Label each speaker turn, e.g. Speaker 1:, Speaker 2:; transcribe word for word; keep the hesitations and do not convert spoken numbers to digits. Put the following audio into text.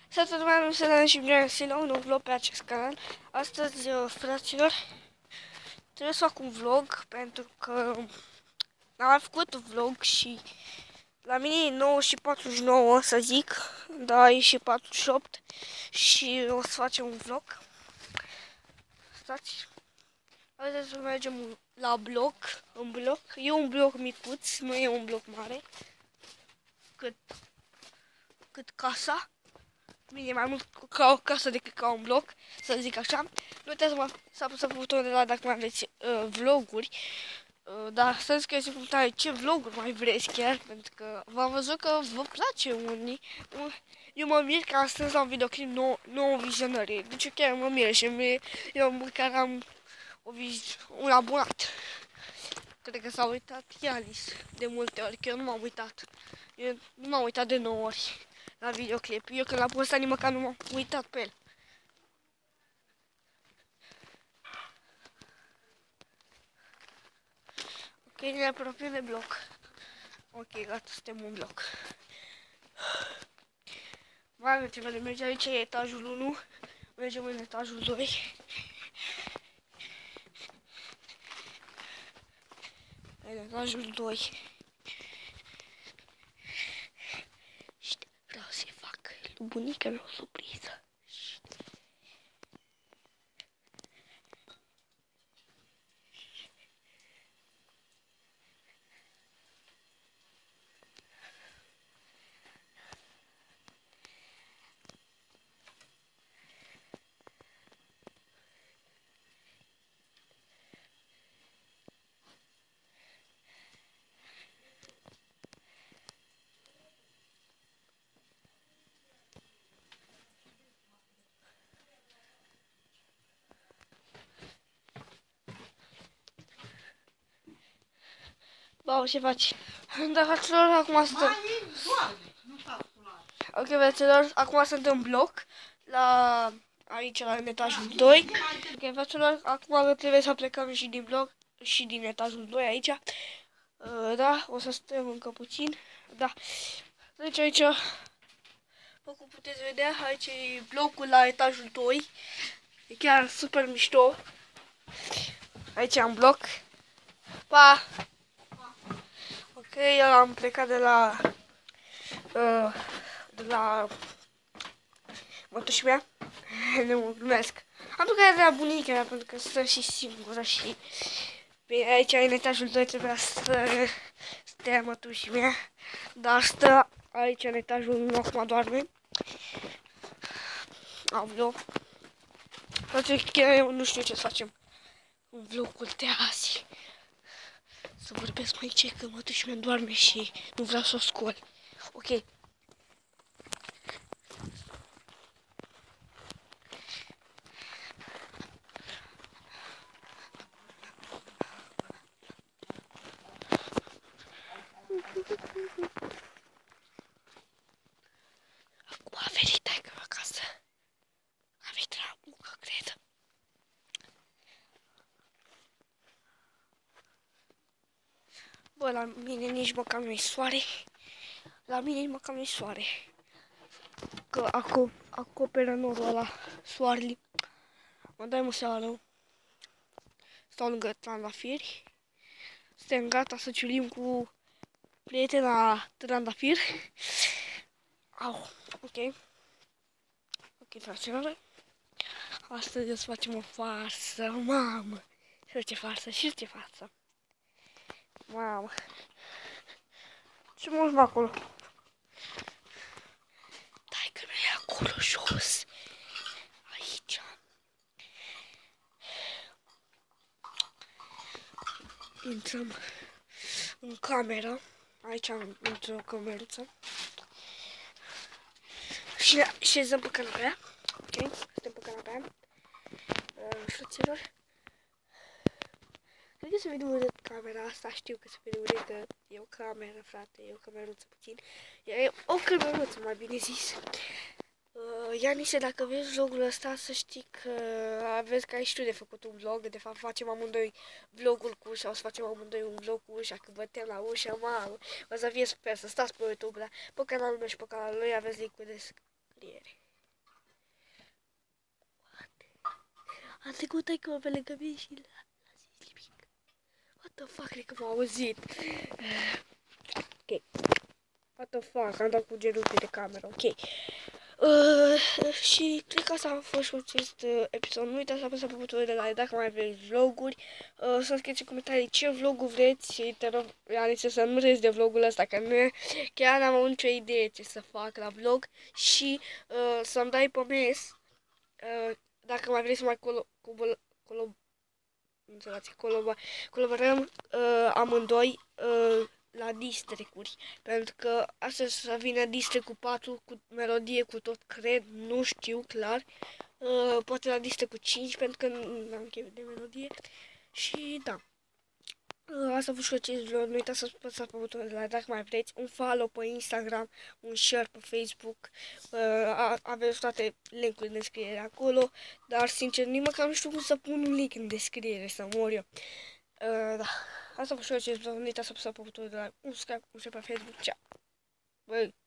Speaker 1: Salutare lumea, să ne și bine găsit la un nou vlog pe acest canal. Astăzi, fraților, trebuie să fac un vlog pentru că am mai făcut un vlog și la mine e nouă și patruzeci și nouă, să zic, dar e și patruzeci și opt și o să facem un vlog. Stați, haideți să mergem la bloc, în bloc. E un bloc micuț, nu e un bloc mare, cât, cât casa. Bine, mai mult ca o casă decât ca un bloc, să zic așa. Nu uitați să, mă, să apăsați butonul de la dacă mai aveți uh, vloguri. Uh, dar să scrieți în comentarii ce vloguri mai vreți chiar, pentru că v-am văzut că vă place unii. Eu mă mir că astăzi la un videoclip nou, nouă vizionări. Deci eu chiar mă mir și mie, eu măcar am o viz, un abonat. Cred că s-a uitat Ianis de multe ori, că eu nu m-am uitat. Eu nu m-am uitat de nouă ori la videoclip. Eu când l-am postat nici măcar nu m-am uitat pe el. Ok, ne apropiem de bloc. Ok, gata, suntem în bloc. Mai avem ceva de merge, aici e etajul unu. Mergem în etajul doi. În etajul doi. Știi, vreau să-i fac lui bunica mea o surpriză. Bau, ce faci? Da, fraților, acum suntem... Ok, fraților, acum sunt în bloc, la... aici, la etajul doi. Ok, fraților, acum trebuie să plecăm și din bloc, și din etajul doi aici. Uh, da, o să stăm încă puțin. Da, deci aici, după cum puteți vedea, aici e blocul la etajul doi. E chiar super mișto. Aici am bloc. Pa! Ok, eu am plecat de la uh, de la mătușii mea. Nu glumesc. Am plecat de la bunica mea pentru că stă și singură și bine, aici în etajul doi trebuia să stea mătușii mea, dar stă aici în etajul unu, acum doarme. Aoleu. Poate chiar eu nu știu ce să facem în vlogul de azi. Să vorbesc mai ce că mătușii mea doarme și nu vreau să o scol. Ok. Acum a venit taică-mă acasă. A venit la muncă, cred. Bă, la mine nici măcar nu-i soare. La mine nici măcar nu-i soare. Că aco acoperă norul ăla soarele. Mă dai mă seara. Stau lângă trandafiri. Suntem gata să ciulim cu prietena trandafir. Au, ok. Ok, fraților. Astăzi o să facem o farsă, mamă. Știu ce farsă, știu ce farsă. Mamă. Ce mă acolo? Dai că mi-e acolo jos. Aici. Intrăm în cameră. Aici am într-o cameruță. Și șezăm pe canapea. Ok, suntem pe canapea. Uh, Frăților. Cred că se vede urât camera asta, știu că se vede urât că e o cameră, frate, e o cameruță puțin. E o cameruță, mai bine zis. Uh, Ianise, dacă vezi vlogul ăsta, să știi că aveți ca și tu de făcut un vlog. De fapt, facem amândoi vlogul cu ușa, o să facem amândoi un vlog cu ușa, că bătem la ușa, mamă. O să fie super, să stați pe YouTube, dar pe canalul meu și pe canalul lui aveți link-ul de descriere. Am trecut taică pe lângă mine și l-a zis nimic. What the fuck, cred că m-a auzit. Ok. What the fuck, am dat cu genunchi de cameră, ok. Uh, și cred că asta a fost cu acest uh, episod. Nu uitați să apăsați pe butonul de like dacă mai vreți vloguri. Uh, să scrieți în comentarii ce vloguri vreți și te rog, Ianice, să nu râzi de vlogul ăsta, că nu e, chiar n-am avut nicio idee ce să fac la vlog. Și uh, să-mi dai pe mes, uh, dacă mai vreți să mai colo, colo, colo, colo, colaborăm uh, amândoi uh, la distrecuri, pentru că astăzi să vină distrec cu patru, cu melodie, cu tot, cred, nu știu clar, uh, poate la distrec cu cinci, pentru că nu am chef de melodie, și da. Uh, asta a fost și acest vlog, nu uitați să apăsați pe butonul de like dacă mai vreți, un follow pe Instagram, un share pe Facebook, uh, aveți toate link-urile în descriere acolo, dar sincer, nici măcar nu știu cum să pun un link în descriere, să mor eu. Uh, da. Asta a fost și acest vlog, nu uitați să apăsați pe butonul de like, un subscribe, un share pe Facebook, ceau! Băi!